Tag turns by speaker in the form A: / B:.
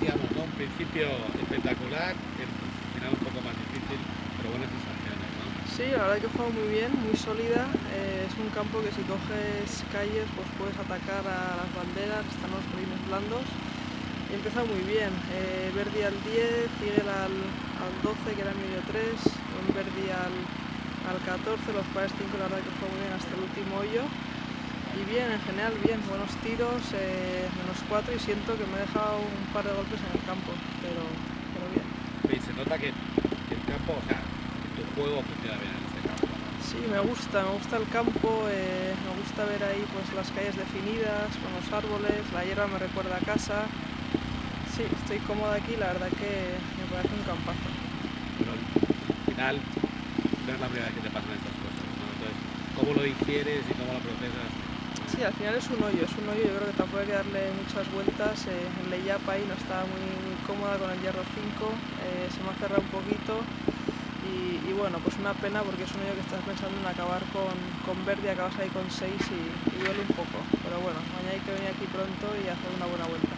A: decíamos, ¿no? Un principio espectacular, el final un poco más difícil, pero buenas sensaciones, ¿no?
B: Sí, la verdad que juega muy bien, muy sólida. Es un campo que si coges calles pues puedes atacar a las banderas, están los greens blandos. Y empieza muy bien. Verdi al 10, Figuel al 12, que era medio 3, un Verdi al 14, los pares 5 la verdad que fue muy bien hasta el último hoyo. Y bien, en general bien, buenos tiros, -4 y siento que me he dejado un par de golpes en el campo, pero bien.
A: Y se nota que el campo, o sea, que tu juego funciona bien en este campo, ¿no?
B: Sí, me gusta el campo, me gusta ver ahí pues las calles definidas, con los árboles, la hierba me recuerda a casa. Sí, estoy cómoda aquí, la verdad que me parece un campazo.
A: Pero al final no es la primera vez que te pasan estas cosas, ¿no? Entonces, ¿cómo lo digieres y cómo lo procesas?
B: Sí, al final es un hoyo, yo creo que tampoco hay que darle muchas vueltas. En layup ahí no estaba muy cómoda con el hierro 5, se me ha cerrado un poquito y bueno, pues una pena porque es un hoyo que estás pensando en acabar con Verdi, acabas ahí con 6 y duele un poco, pero bueno, mañana hay que venir aquí pronto y hacer una buena vuelta.